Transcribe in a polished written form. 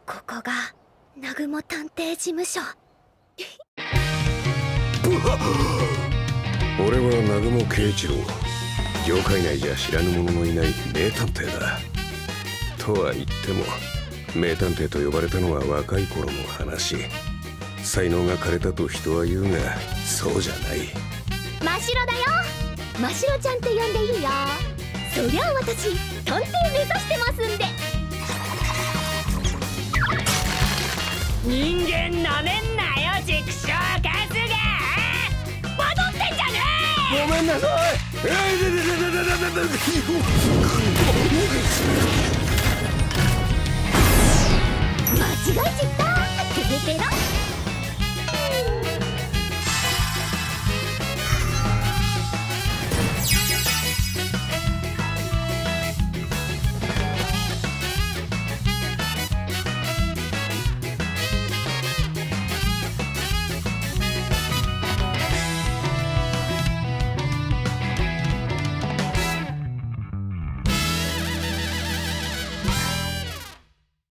ここが南雲探偵事務所。 俺は南雲圭一郎。業界内じゃ知らぬ者のいない名探偵だ。とは言っても名探偵と呼ばれたのは若い頃の話。才能が枯れたと人は言うがそうじゃない。 真白だよ。真白ちゃんって呼んでいいよ。そりゃあ私探偵目指してますんで。 人間なめんなよ畜生春日。バドってんじゃねえ。 ごめんなさい。 間違いちった。